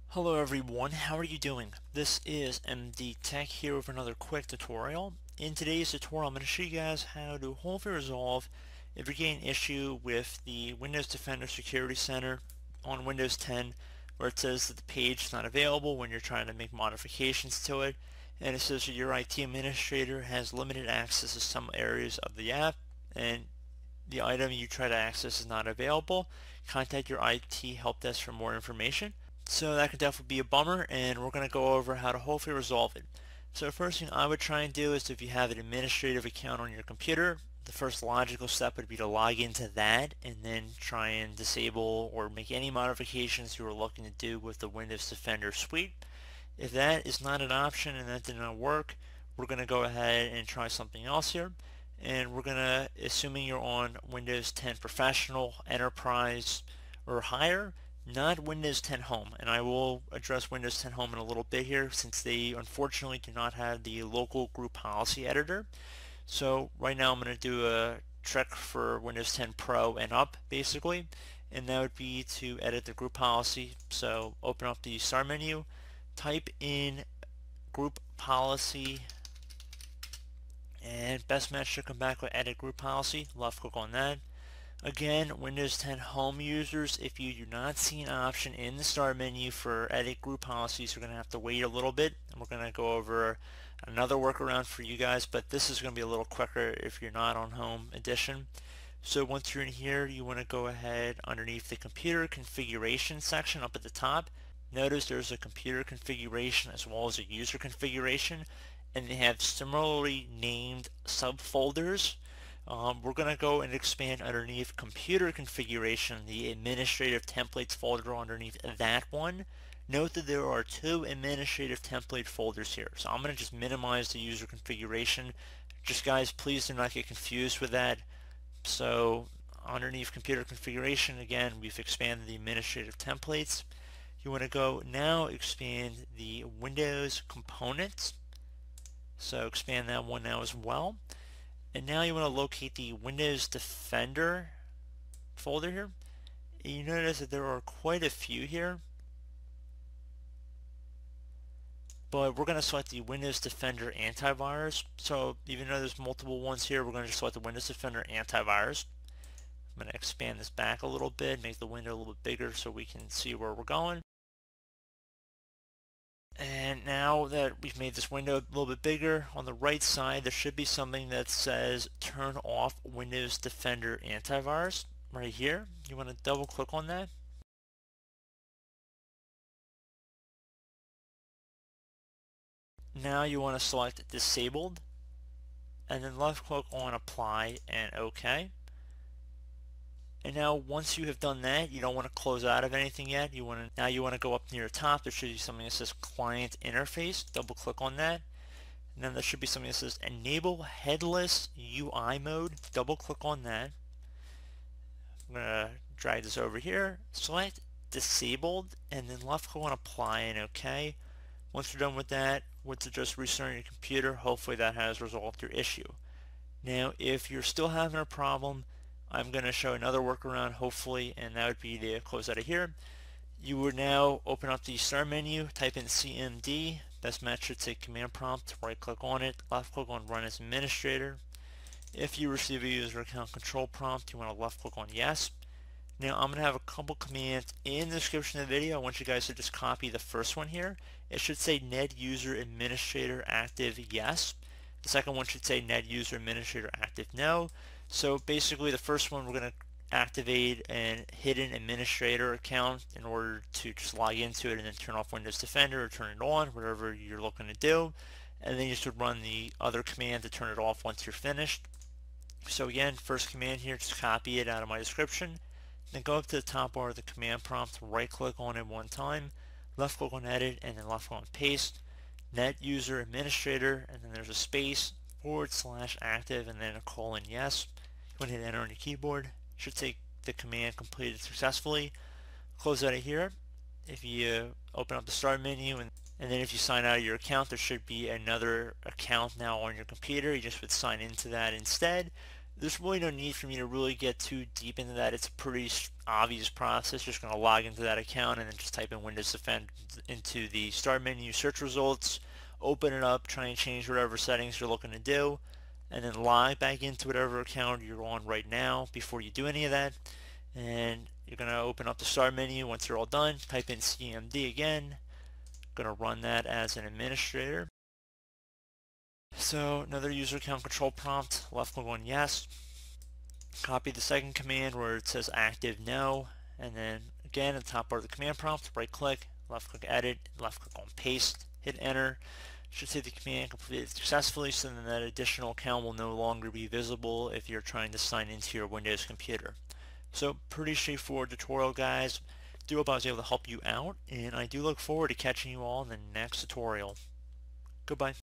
Hello everyone, how are you doing? This is MD Tech here with another quick tutorial. In today's tutorial I'm going to show you guys how to hopefully resolve if you're getting an issue with the Windows Defender Security Center on Windows 10 where it says that the page is not available when you're trying to make modifications to it, and it says that your IT administrator has limited access to some areas of the app and the item you try to access is not available. Contact your IT help desk for more information. So that could definitely be a bummer, and we're going to go over how to hopefully resolve it. So the first thing I would try and do is, if you have an administrative account on your computer, the first logical step would be to log into that and then try and disable or make any modifications you were looking to do with the Windows Defender suite. If that is not an option and that did not work, we're going to go ahead and try something else here. And we're going to, assuming you're on Windows 10 Professional, Enterprise, or higher, not Windows 10 Home. And I will address Windows 10 Home in a little bit here, since they unfortunately do not have the local group policy editor. So right now I'm going to do a trick for Windows 10 Pro and up, basically, and that would be to edit the group policy. So open up the start menu, type in group policy, and best match should come back with edit group policy. Left click on that. Again, Windows 10 Home users, if you do not see an option in the start menu for edit group policies, you're going to have to wait a little bit, and we're going to go over another workaround for you guys, but this is going to be a little quicker if you're not on Home Edition. So once you're in here, you want to go ahead underneath the computer configuration section up at the top. Notice there's a computer configuration as well as a user configuration, and they have similarly named subfolders. We're going to go and expand underneath computer configuration, the administrative templates folder underneath that one. Note that there are two administrative template folders here. So I'm going to just minimize the user configuration. Just guys, please do not get confused with that. So underneath computer configuration, again, we've expanded the administrative templates. You want to go now expand the Windows components. So expand that one now as well. And now you want to locate the Windows Defender folder here. And you notice that there are quite a few here, but we're going to select the Windows Defender Antivirus. So even though there's multiple ones here, we're going to just select the Windows Defender Antivirus. I'm going to expand this back a little bit, make the window a little bit bigger so we can see where we're going. And now that we've made this window a little bit bigger, on the right side there should be something that says turn off Windows Defender Antivirus right here. You want to double click on that. Now you want to select disabled and then left click on apply and OK. And now once you have done that, you don't want to close out of anything yet. Now you want to go up near the top. There should be something that says client interface. Double click on that. And then there should be something that says enable headless UI mode. Double click on that. I'm going to drag this over here. Select disabled and then left click on apply and OK. Once you're done with that, once it just restarting your computer, hopefully that has resolved your issue. Now if you're still having a problem, I'm going to show another workaround hopefully, and that would be to close out of here. You would now open up the start menu, type in CMD, best match should say command prompt, right click on it, left click on run as administrator. If you receive a user account control prompt, you want to left click on yes. Now I'm going to have a couple commands in the description of the video. I want you guys to just copy the first one here. It should say net user administrator active yes. The second one should say net user administrator active no. So basically the first one, we're going to activate a hidden administrator account in order to just log into it and then turn off Windows Defender or turn it on, whatever you're looking to do. And then you should run the other command to turn it off once you're finished. So again, first command here, just copy it out of my description. Then go up to the top bar of the command prompt, right click on it one time, left click on edit, and then left click on paste. Net user administrator, and then there's a space, / active, and then a colon yes. You want to hit enter on your keyboard. Should take the command completed successfully. Close out of here. If you open up the start menu and then if you sign out of your account, there should be another account now on your computer. You just would sign into that instead. There's really no need for me to really get too deep into that. It's a pretty obvious process. Just going to log into that account and then just type in Windows Defend into the Start menu, search results, open it up, try and change whatever settings you're looking to do, and then log back into whatever account you're on right now before you do any of that. And you're going to open up the Start menu. Once you're all done, type in CMD again. Going to run that as an administrator. So another user account control prompt, left click on yes, copy the second command where it says active no, and then again at the top part of the command prompt, right click, left click edit, left click on paste, hit enter. Should say the command completed successfully, so then that additional account will no longer be visible if you're trying to sign into your Windows computer. So pretty straightforward tutorial, guys. Do hope I was able to help you out, and I do look forward to catching you all in the next tutorial. Goodbye.